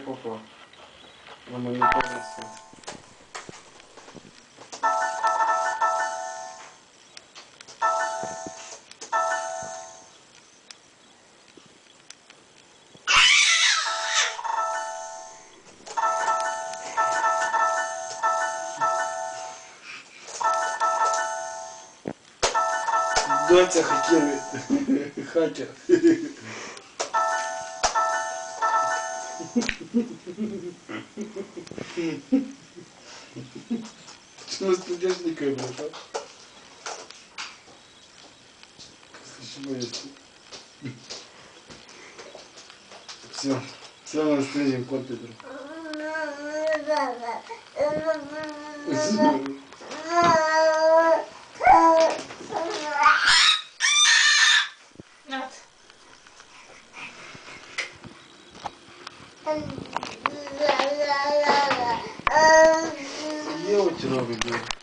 попав на маніпуляцію. Доця хакер. Хакер. Чего студентника брат? Все на студент компьютер. Я вот робить.